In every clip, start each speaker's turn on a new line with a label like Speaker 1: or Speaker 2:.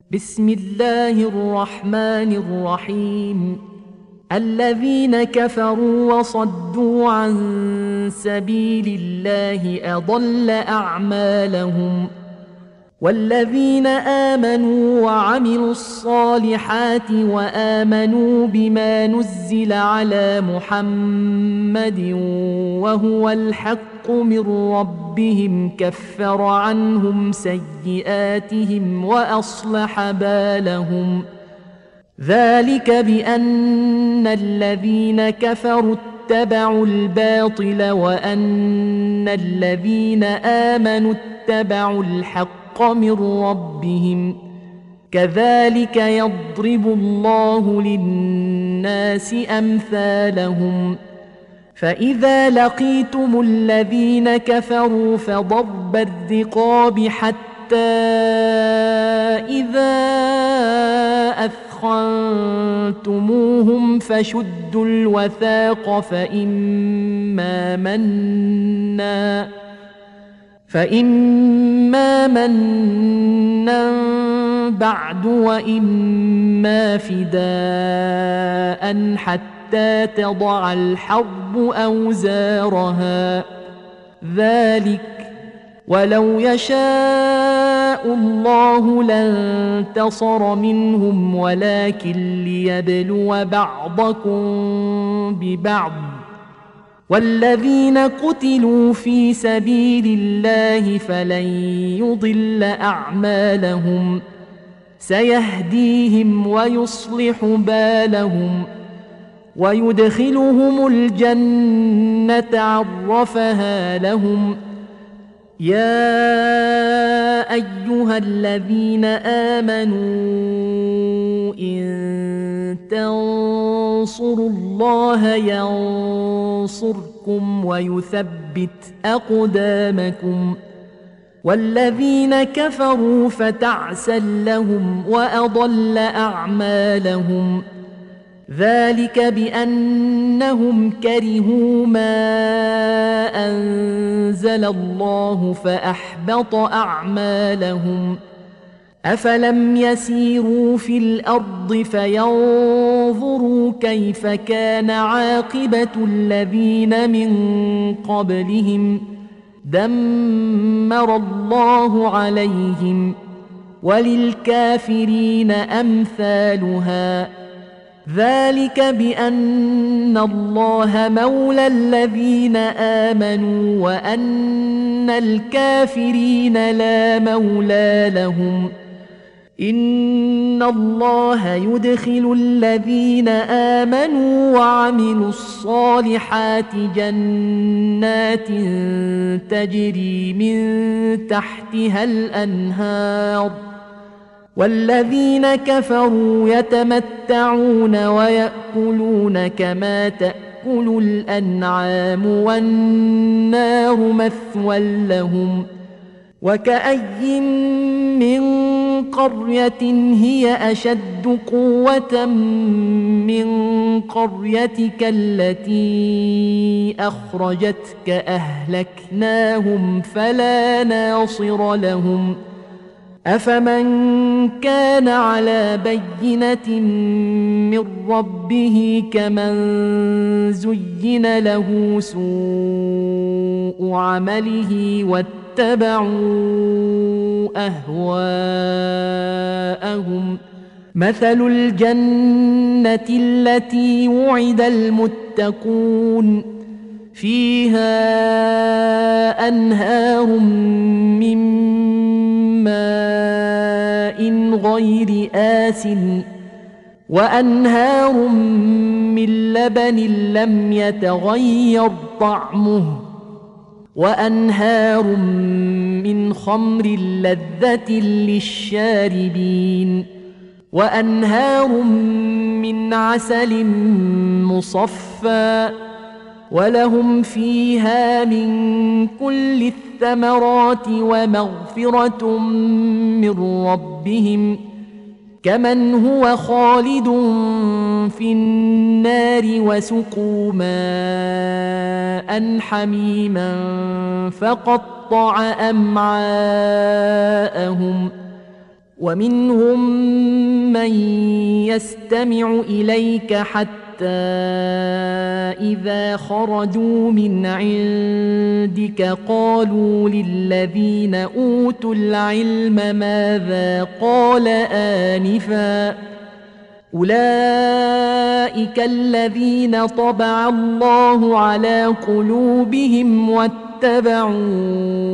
Speaker 1: بسم الله الرحمن الرحيم. الذين كفروا وصدوا عن سبيل الله أضل أعمالهم، والذين آمنوا وعملوا الصالحات وآمنوا بما نزل على محمد وهو الحق من ربهم كفر عنهم سيئاتهم وأصلح بالهم. ذلك بأن الذين كفروا اتبعوا الباطل وأن الذين آمنوا اتبعوا الحق من ربهم، كذلك يضرب الله للناس أمثالهم. فإذا لقيتم الذين كفروا فضرب الرقاب حتى إذا أثخنتموهم فشدوا الوثاق فإما منا بعد وإما فداء حتى تضع الحرب أوزارها. ذلك ولو يشاء الله لانتصر منهم ولكن ليبلو بعضكم ببعض، والذين قتلوا في سبيل الله فلن يضل أعمالهم، سيهديهم ويصلح بالهم ويدخلهم الجنة عرفها لهم. يا أيها الذين آمنوا إن تنصروا الله ينصركم ويثبت أقدامكم، والذين كفروا فتعسا لهم وأضل أعمالهم. ذلك بأنهم كرهوا ما أنزل الله فأحبط أعمالهم. أفلم يسيروا في الأرض فينظروا كيف كان عاقبة الذين من قبلهم، دمر الله عليهم، وللكافرين أمثالها. ذلك بأن الله مولى الذين آمنوا وأن الكافرين لا مولى لهم. إن الله يدخل الذين آمنوا وعملوا الصالحات جنات تجري من تحتها الأنهار، والذين كفروا يتمتعون ويأكلون كما تأكل الأنعام والنار مثوى لهم. وكأي من قرية هي أشد قوة من قريتك التي أخرجتك أهلكناهم فلا ناصر لهم. أفمن كان على بينة من ربه كمن زين له سوء عمله واتبعوا أهواءهم. مثل الجنة التي وعد المتقون فيها أنهار من ماء غير آسن وأنهار من لبن لم يتغير طعمه وأنهار من خمر لذة للشاربين وأنهار من عسل مصفى ولهم فيها من كل الثمرات ومغفرة من ربهم كمن هو خالد في النار وسقوا ماء حميما فقطع أمعاءهم ومنهم من يستمع إليك حتى إذا خرجوا من عندك قالوا للذين أوتوا العلم ماذا قال آنفا أولئك الذين طبع الله على قلوبهم واتبعوا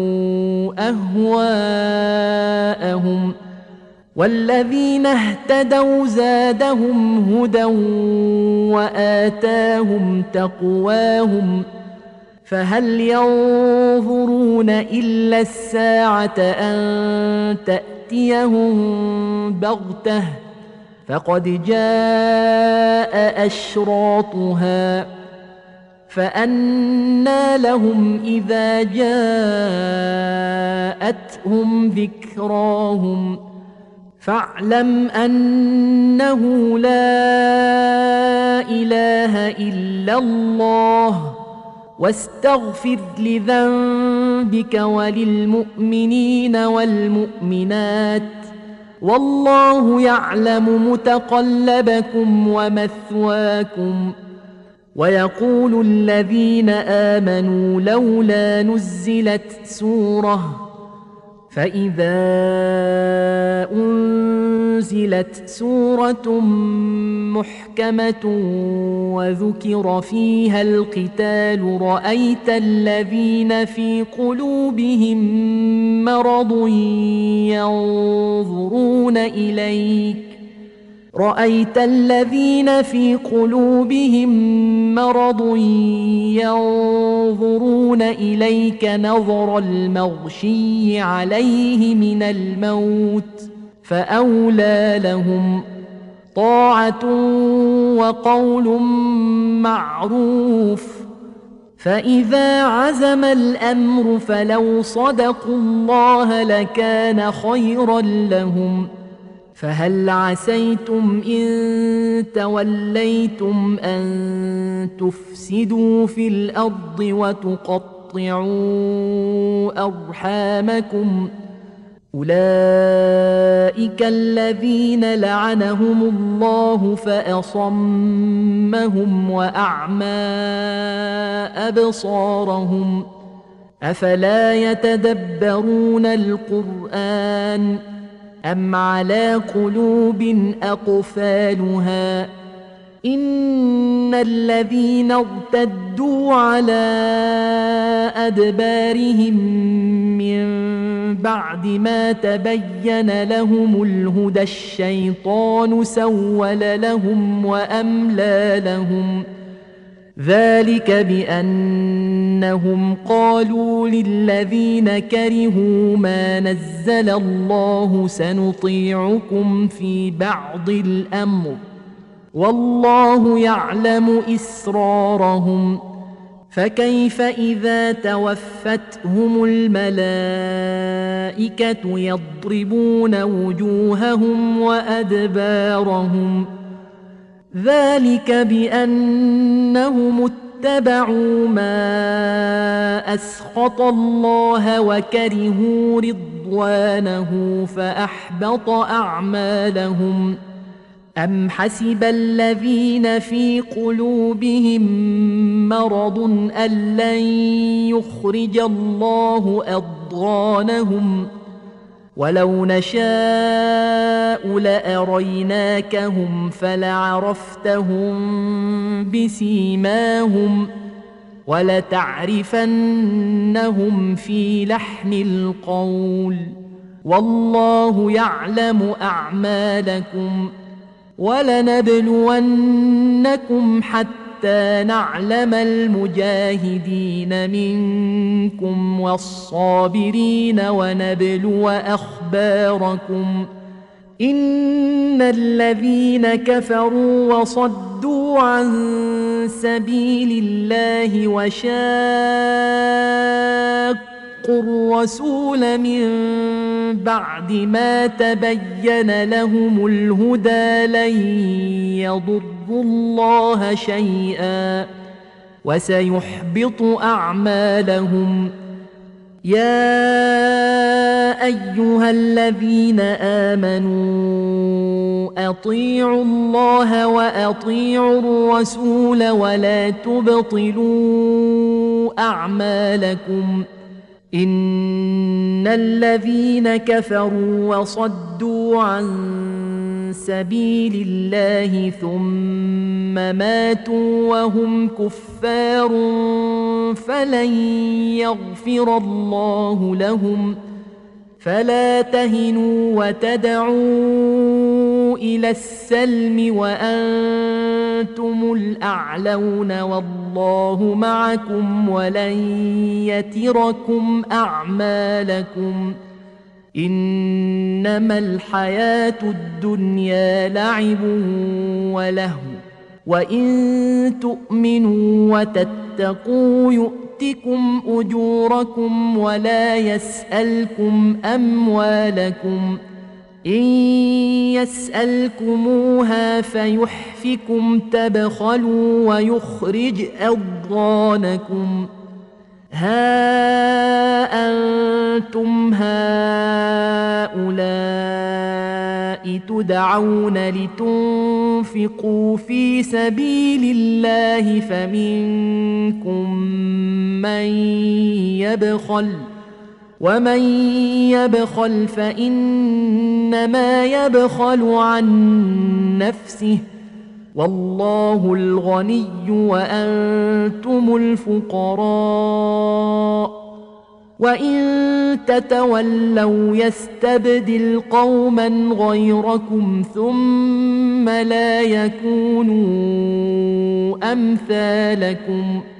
Speaker 1: أهواءهم والذين اهتدوا زادهم هدى وآتاهم تقواهم فهل ينظرون إلا الساعة أن تأتيهم بغتة فقد جاء أشراطها فأنى لهم إذا جاءتهم ذكراهم فاعلم أنه لا إله إلا الله واستغفر لذنبك وللمؤمنين والمؤمنات والله يعلم متقلبكم ومثواكم ويقول الذين آمنوا لولا نزلت سورة فإذا أنزلت سورة محكمة وذكر فيها القتال رأيت الذين في قلوبهم مرض ينظرون إليك نظر المغشي عليه من الموت فأولى لهم طاعة وقول معروف فإذا عزم الأمر فلو صدقوا الله لكان خيرا لهم فهل عسيتم إن توليتم أن تفسدوا في الأرض وتقطعوا أرحامكم أولئك الذين لعنهم الله فأصمهم وأعمى أبصارهم أفلا يتدبرون القرآن أم على قلوب أقفالها إن الذين ارتدوا على أدبارهم من بعد ما تبين لهم الهدى الشيطان سول لهم وأملى لهم ذلك بأنهم قالوا للذين كرهوا ما نزل الله سنطيعكم في بعض الأمر والله يعلم إسرارهم فكيف إذا توفتهم الملائكة يضربون وجوههم وأدبارهم ذلك بأنهم اتبعوا ما أسخط الله وكرهوا رضوانه فأحبط أعمالهم أم حسب الذين في قلوبهم مرض أن لن يخرج الله أضغانهم ولو نشاء لأريناكهم فلعرفتهم بسيماهم ولتعرفنهم في لحن القول والله يعلم أعمالكم ولنبلونكم حتى نعلم المجاهدين منكم والصابرين ونبلو أخباركم إن الذين كفروا وصدوا عن سبيل الله وشاقوا الرسول من بعد ما تبين لهم الهدى لن يضروا الله شيئا وسيحبط أعمالهم يا أيها الذين آمنوا أطيعوا الله وأطيعوا الرسول ولا تبطلوا أعمالكم إن الذين كفروا وصدوا عن سبيل الله ثم ماتوا وهم كفار فلن يغفر الله لهم فلا تهنوا وتدعوا إلى السلم وأنتم الأعلون والله معكم ولن يتركم أعمالكم إنما الحياة الدنيا لعب ولهو وإن تؤمنوا وتتقوا يؤتكم أجوركم ولا يسألكم أموالكم إن يسألكموها فيحفكم تبخلوا ويخرج أضغانكم ها أنتم هؤلاء تدعون لتنفقوا في سبيل الله فمنكم من يبخل ومن يبخل فإنما يبخل عن نفسه والله الغني وأنتم الفقراء وإن تتولوا يستبدل قوما غيركم ثم لا يكونوا أمثالكم